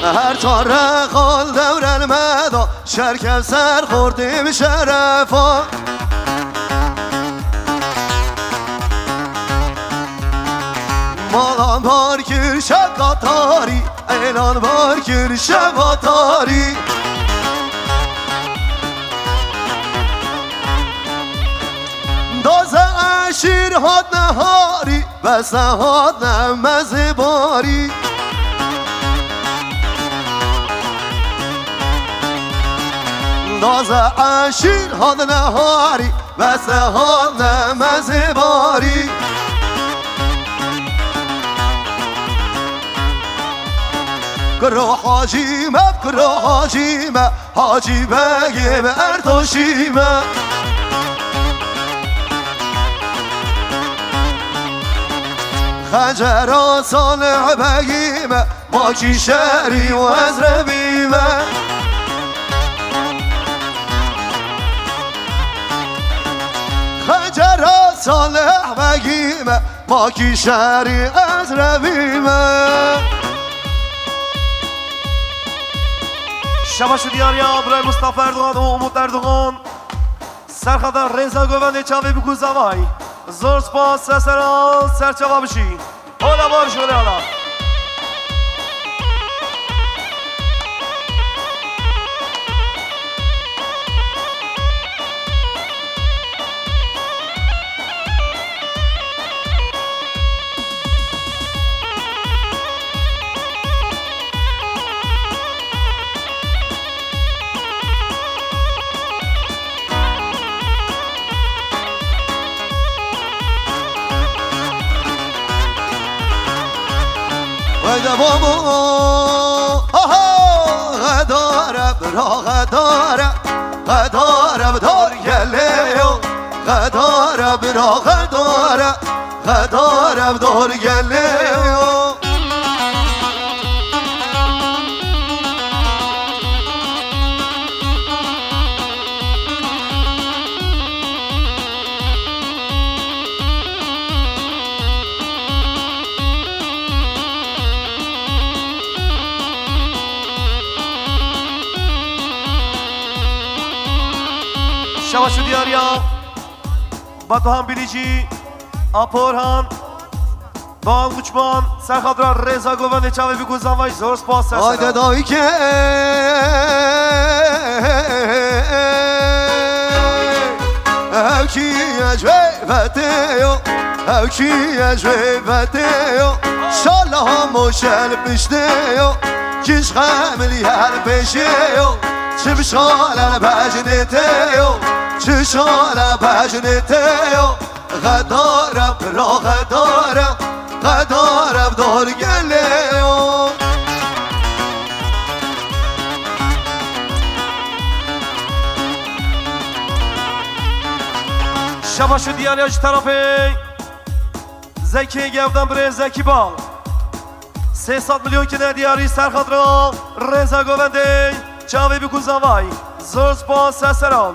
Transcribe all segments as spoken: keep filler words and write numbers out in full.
هر چاره خال دور المدا شرکم سر خوردیم شرفا مالان بار کر شقاتاری ایلان بار کر شباتاری دازه اشیر هاد نهاری بس هاد نمزه باری دازه اشیر هاد نهاری بس هاد نمزه باری کرو حاجیمه کرو حاجیمه حاجی بگیم ارتوشیمه خجر صالح بگیمه ما کی شهری و از ربیمه خجر صالح بگیمه ما کی شهری از ربیمه شباش دیاریا برای مصطفی اردوغان و امید اردوغان سرخدار رضا گوونده چاوی بگو زوای زور سپاس سرسران سرچوا بشی حالا بار شده حالا ویده بابا آها غداره برا غداره غداره بدار گلیو غداره برا غداره غداره بدار گلیو شباشو دیاریا با تو هم بیلیجی اپورهان با هم گوچبان سرخدار رضا گوونده چاوی بگو زنوای زور سپاس سرسران آیده دایی که او کی اجوی بطیو او کی اجوی بطیو شاله ها موشل پشتیو کش خملی هر پیشیو چه بشاله بجنتیو چه شاله بجنتیو غدارم را غدارم غدارم دار گلیو شباشو دیاریاش طرفی زکی گفتم بره زکی با سیصد میلیون که ندیاری سرخدار رضا گوونده چاوی بکن زنوای زور سپاس سرسران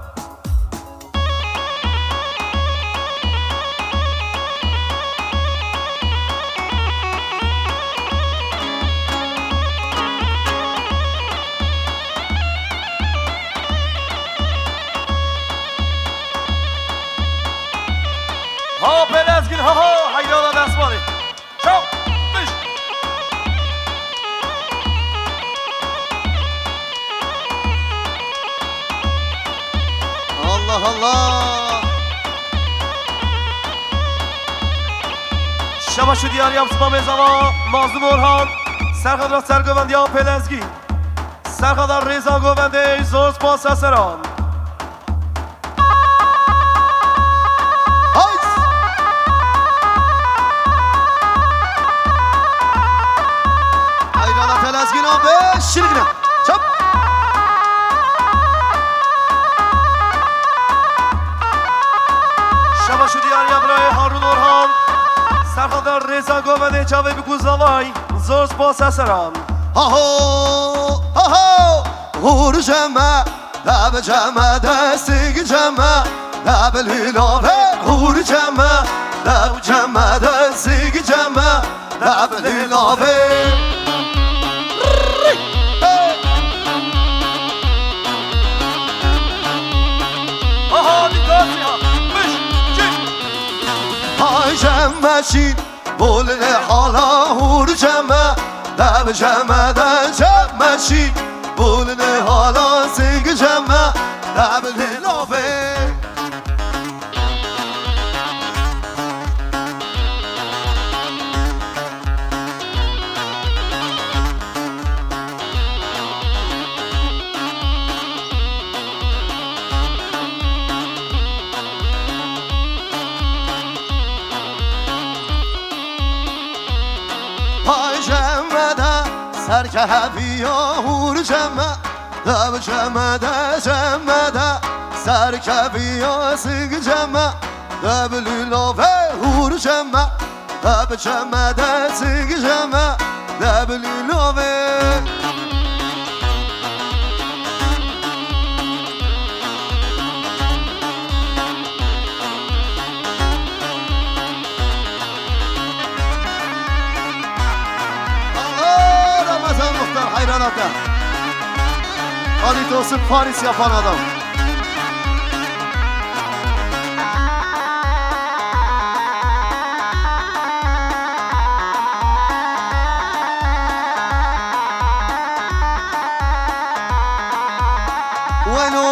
ها پلزگین ها ها حیرانا دستمانی شو بش الله الله شباشو دیاری هم سپام زمان مازدوم orhan سرخدار سرگوونده ها پلزگین سرخدار رضا گوونده زور سپاس سرسران پلزگین ها به شیرگینه چپ شباشو دیاری برای هارون orhan سرخدار رضا گوونده چاوی بگو زوای زور سپاس سرسران آهو آهو غور جمع لب جمع دستگ جمع لب لیلابه غور جمع لب جمع دستگ جمع لب لیلابه ماشین بولن حالا هور جمع دب جمع دن جمع ماشین بولن حالا سنگ جمع دب للافه سر که هفیا هور جمع دب جمع ده جمع ده سر که هفیا سنگ جمع دب لیلافه هور جمع دب جمع ده سنگ جمع دب لیلافه حیراناته آلی توصیف پاریس yapan adam ونو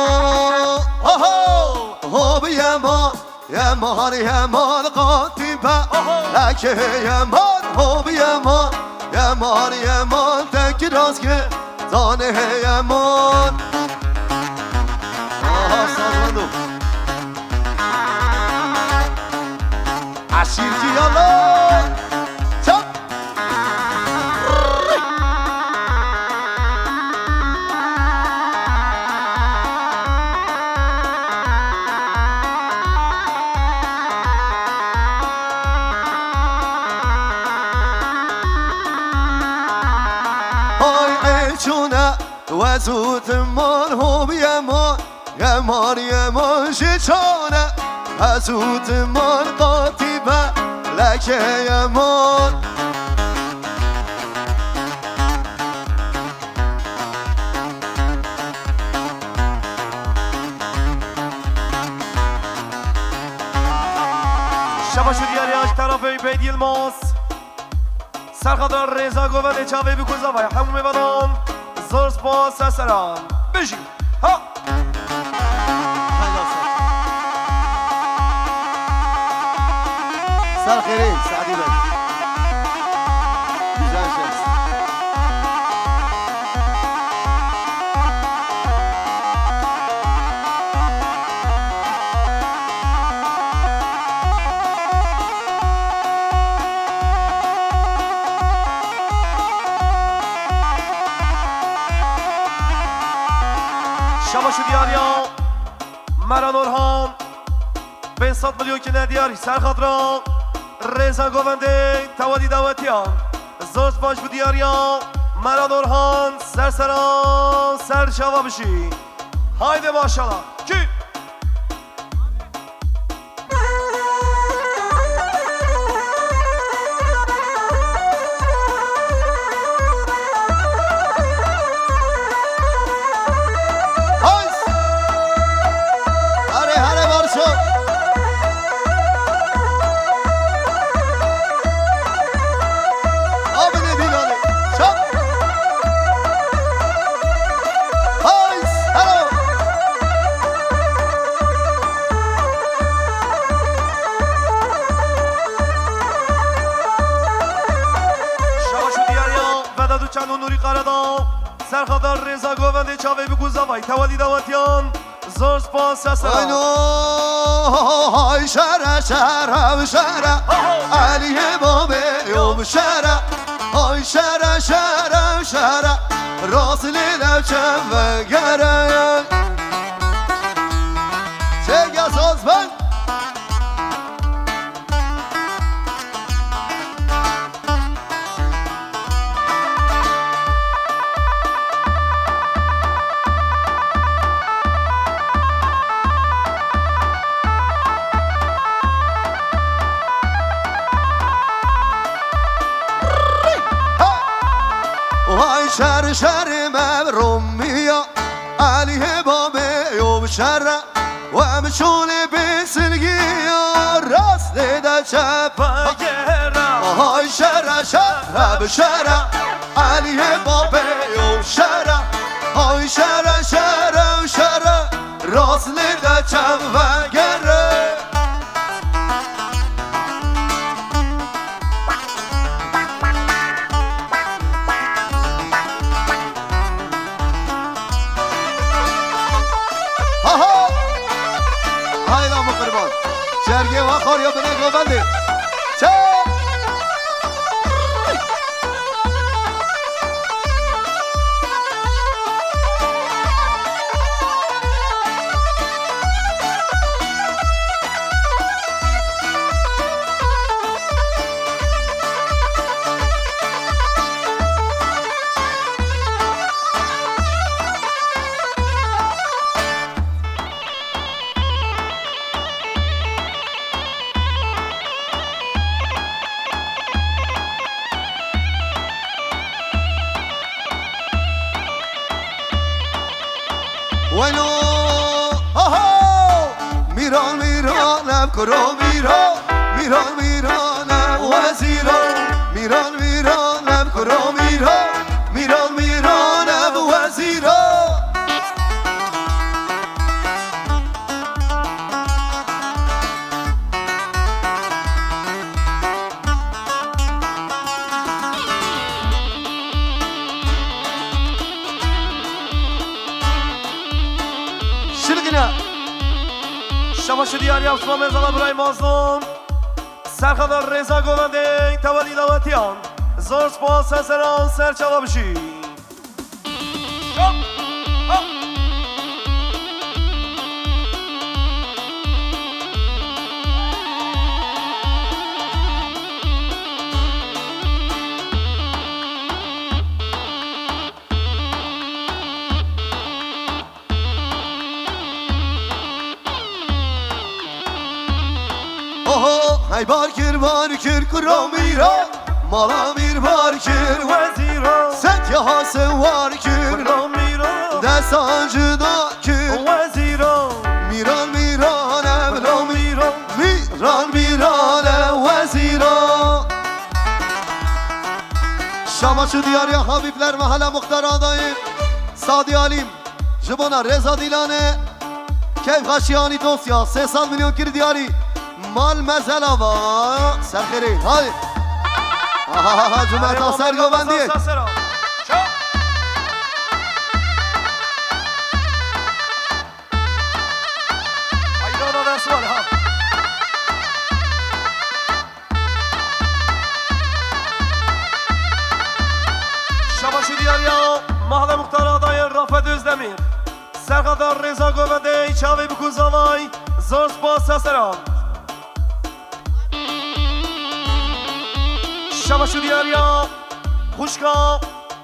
هو بيمان يمان يمان قاطبة لكه يمان هو بيمان يمان يمان تكراس که زانه یمان آها سازمندو عشیر کی یالا چپ چونه وزود من هم یمان یمان یمان شیچانه وزود من قاطبه لکه یمان شبا شدیاری از طرف بید یلماس سرخدار رضا گوونده چاوی بکوزا و همون میبادان زرس با سسران بشی ها سر خیری سعدی بی güzel ses شبا شدیاریا مران اورهان پنصد میلیون که ندیاری سرخدران رضا گوونده توادی دعوتیان زرس باش بودیاریا مران اورهان سرسران سر شوا بشی هایده ماشالله کی چند نوری قردان سرخدار رضا گوونده چاوی بگوزا وای توادی دواتیان زرس با سسران اینو های شره شره شره علیه بابه یوم شره های شره شره شره راس لیلم چم و گره چه گساز من وای شر شر مبرومیا علیه بابه یوم شر و امشون بسلگی راست ده چپ بگیرم آهای شهر شهر به شهر علی بابه و شهر آهای شهر شهر شهر راست لیده چپ بگیره جرگه و خار یا بنه گوبنده چه وینو آها میران میرانم کرو میران میران میرانم وزیران میران میرانم کرو میران میران میرانم وزیران شباش دیاری افسمان مرزاقه برای مازلوم سرخدار رضا گوونده تولی دعوتیان زور سپاس سران سرچوا بشی ای بار کر بار کر کرو میرا مالا میر بار کر وزیرا ست یا سوار کر کرو میرا دستان جدا کر وزیرا میران میرانم کرو میرا میران میرانم وزیرا شما شو دیاری حبیبلر محل مختار آداییم سادی علیم جبانا رضا دیلانه کیف خشیانی دوسیا سه سال میلیون کر دیاری مال مزل آبا سرخیری های آها جمعه تا سر گوبندیه ایدانا رسول ها شباشی دیاریا محل مختار آدای رافت özlemir سرخدار رضا گوونده چاوی بکن زوای زور سپاس سران شباشو دیاریا خوشکا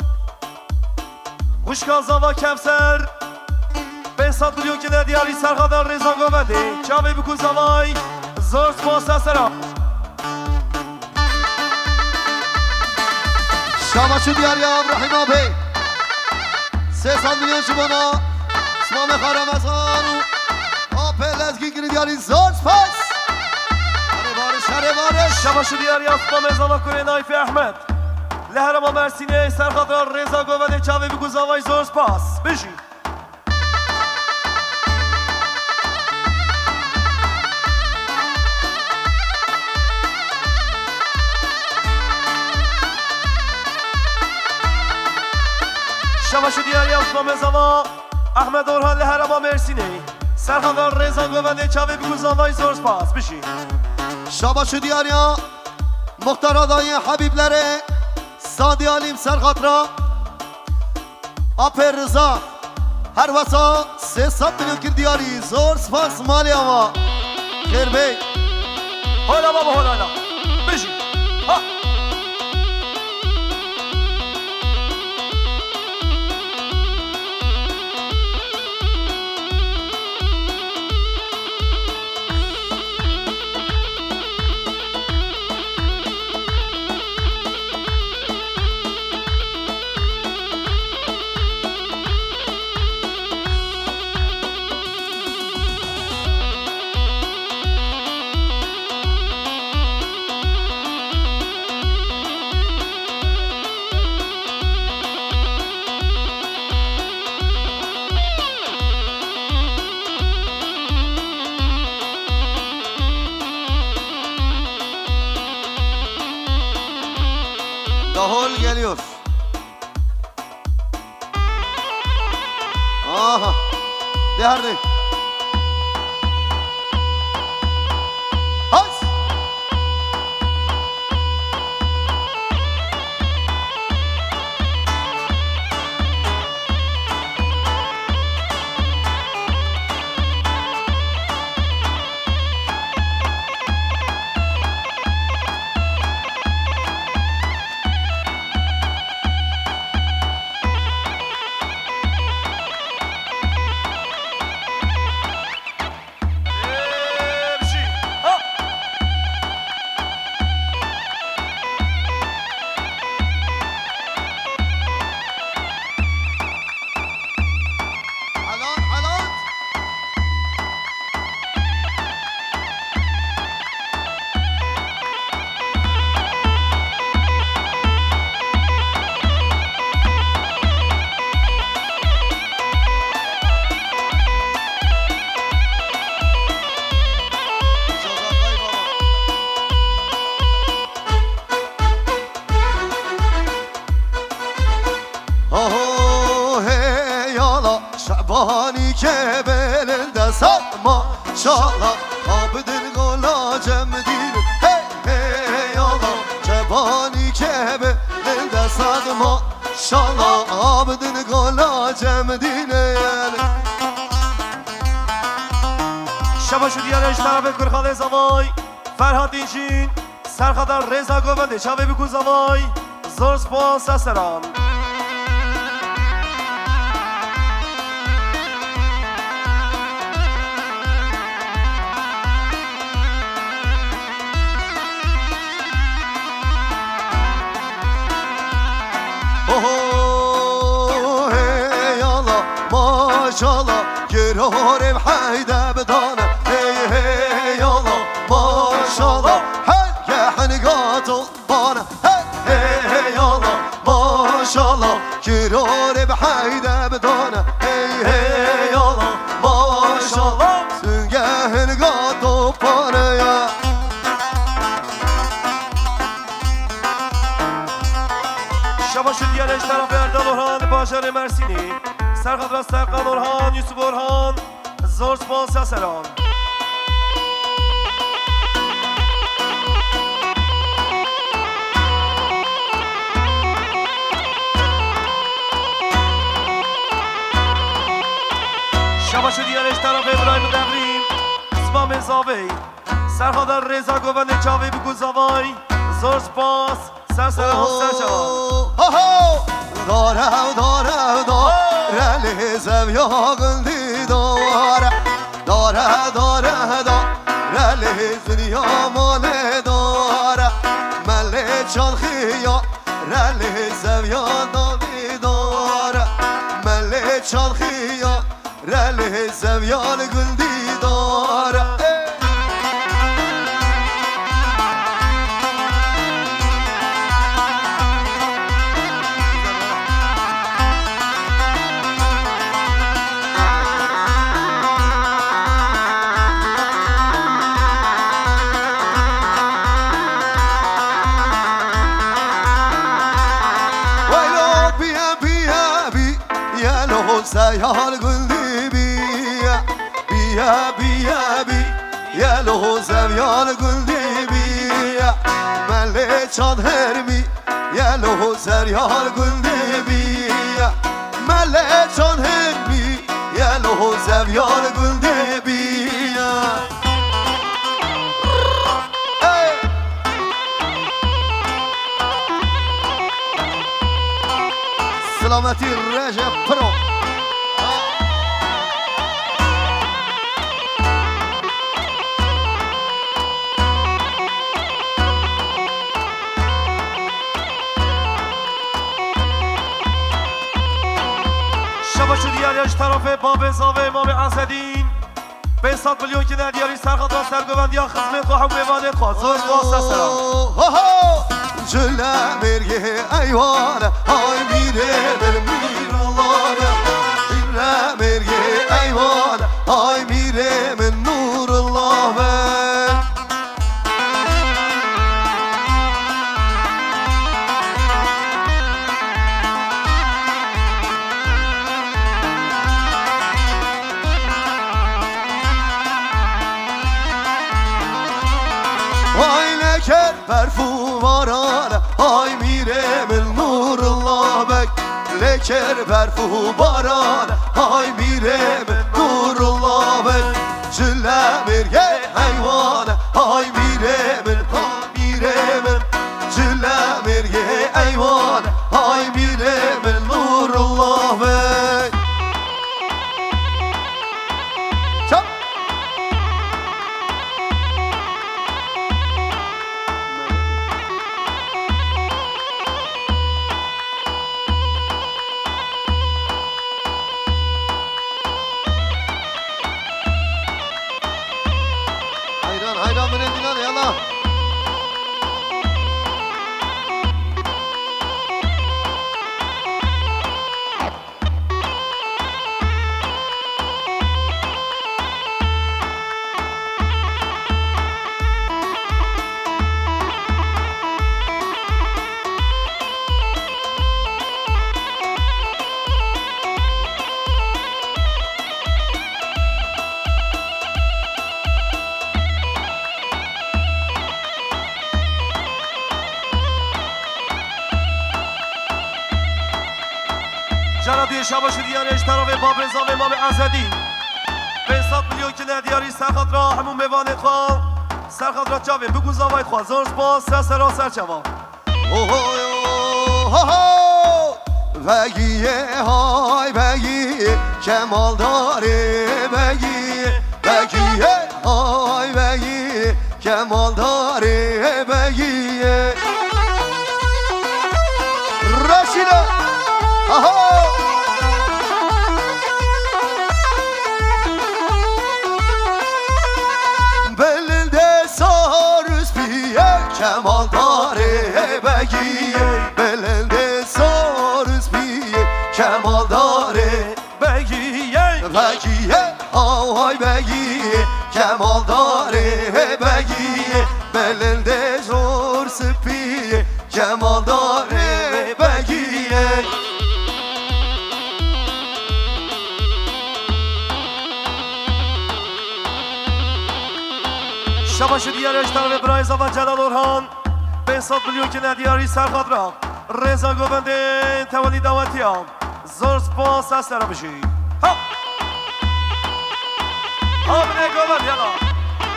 خوشکا زوا کفسر پنساد میلیون که دیاری سرخدار رضا گوونده چاوی بکن زوای زور سپاس سران شما شو دیاریا ابراهیم آبی سه سال میلیون شبانا اسمام خرمزان و آپل از گیگری دیاری زور سپاس شباشو دیاری اسمام ازالا کنه نایف احمد لهرما مرسینه سرخدار رضا گوونده چاوی بگو زوای زور سپاس بشی شباشو دیاری اسمام ازالا احمد اورهان لهرما مرسینه سرخدار رضا گوونده چاوی بگو زوای زور سپاس بشی شاباشو دیاریا مختار آدای حبیبلره سادی علیم سرخاطرا آپر رضا هر وسا سه ست میلیون کر دیاری زور سپاس مالی آما خیر بی حالا بابا حالا حالا بشی ها Davul geliyor. Aha. Değerli. Hayt. شعبانی که بلنده سال ماشالله آبدن گلا جم دیرم هی هی آلا شعبانی که بلنده سال ماشالله آبدن گلا جم دیرم شبا شدی یارش طرف کرخاله زوای فرهاد اینجین سرخدر رضا گوونده چاوه بکن زوای زور سپاس سران ماشالله گرارم حیده بدانه هی هی یالا ماشالله هی یه حنگاتو بانه هی هی یالا ماشالله گرارم حیده بدانه هی هی یالا ماشالله سنگه حنگاتو بانه یا شبا شد یارش طرف اردال اورهان باجر مرسینی سرخط را سرقان اورهان یوسف اورهان زور سپاس سران شبا شد یارش طرف ابراهیم دقریم اسمام زاوی سرخط رضا گوونده چاوی بگو زاوای زور سپاس سر سران سر شوان داره داره داره لیزم یا گندی داره داره داره داره لیزن یا ماله داره مله چالخی یا لیزم یا دادی داره مله چالخی یا لیزم یا گندی داره سیال گلی بیا بیا بیا بیا لو زویال گلی بیا مله چاد هرمی یا لو زریال گلی بیا مله چاد هرمی یا لو زویال گلی بیا سلامتی رجب پرو شبا شدی یاریش طرف باب زاوه امام عزدین به صد میلیون که ندیاری سرخط را سرگوندی ها خدمت و حقوقانت خواست زور باست سلام جله مرگه ایوان های میره بر میر الله جله مرگه ایوان های میره من نور الله لکر برف و باران های میره من نور الله من جله مرگه حیوان های میره من های میره من جله مرگه حیوان های میره من نور الله من چپ hayran hayran benim dinar yallah جنابی شباش دیارش طرف باب رضا و امام ازدی پنصد میلیون که ندیاری سرخط را همون میوانت خواه سرخط را جاوه بگو زاوید خواه زرس باز سر سر سر چوا بگیه های بگیه کمال داره بگیه بگیه های بگیه کمال داره بگیه راشیده آها بلنده سارس بیه کمال داره بگیه بلنده سارس بیه کمال داره بگیه بگیه آهای بگیه کمال داره بگیه بلنده سارس بیه کمال داره بگیه شباش دیارش طرف برایزا و جلال اورهان پنصد میلیون که ندیاری سرخط را رضا گوونده تولی دعوتی هم زرس باز از طرف بشی ها ها بنه گووند یلا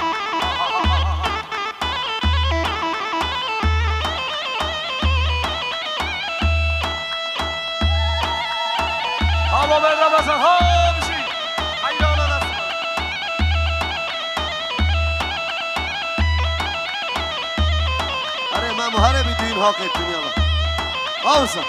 ها با بردم بزن ها بشی حیران دست آره من مهره بیدوین ها قیبتون یالا آوزا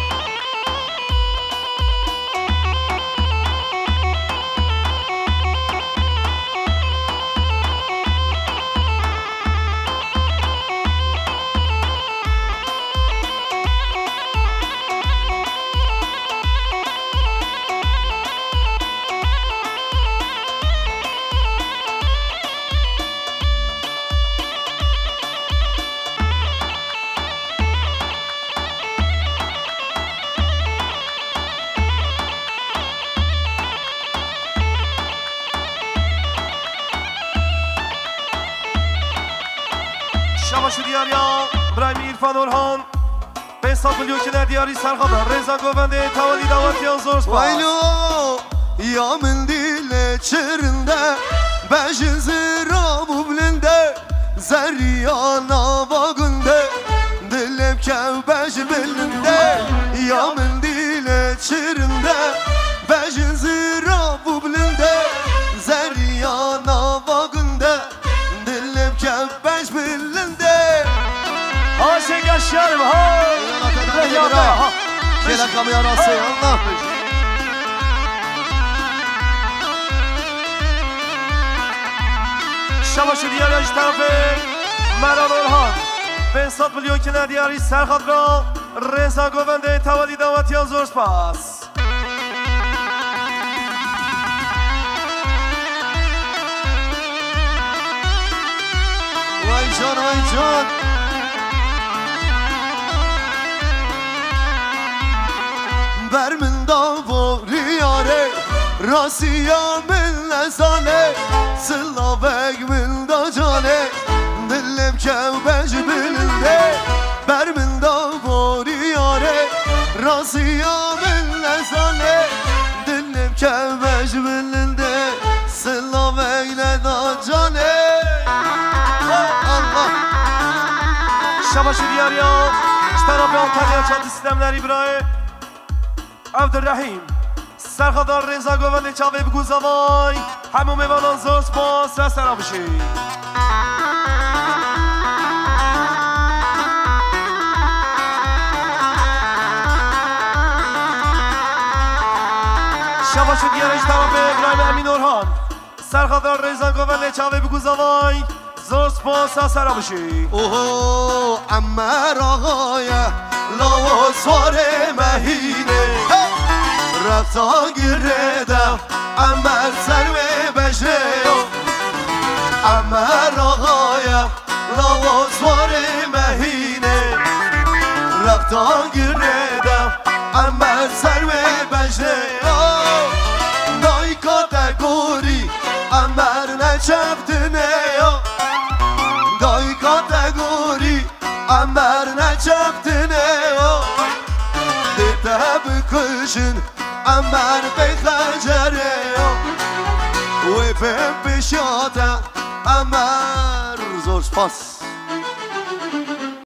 شباش دیاریا برایم ایرفان اورهان پنصد میلیون که ندیاری سرخط رضا گوونده تولی دعوتی هم زرس باز وایلو یا من دیل چرنده بجن زیرا ببلنده زریانا باگنده دلم که بج بلنده یا من دیل چرنده بجن زیرا ببلنده زریانا باگنده دلم که بج بلنده ها شگشیارم ها یالا ها شیلا کامی راسته الله شباش دیارش طرف مران اورهان پنصد میلیون که ندیاری سرخط را رضا گوونده تولی دعوتی هم زرس باز وای جان وای جان بر من داوری یاره راسیا من لسانه سلاوک من دا جانه دلم که بج بلنده بر من داوری یاره راسیا من شباشی دیاریا طرف آنتالیا چند سیستملری برای عبدالرحیم سرخدار رضا گوونده چاوه بگو زوای همون میوانان زور سپاس را سرا بشی شباشی دیارش طرف ابراهیم امین اورهان سرخدار رضا گوونده چاوه بگو زوای زور سپاس را سرا بشی اوه امر آقای لاو سوار مهینه رفتان گردم امر سرو بشه امر آقای لاو سوار مهینه رفتان گردم امر سرو بشه دای کاتگوری امر نچفتنه دای کاتگوری امر نچفتنه دیده بکشن امر بخجره و به بشاده امر زور سپاس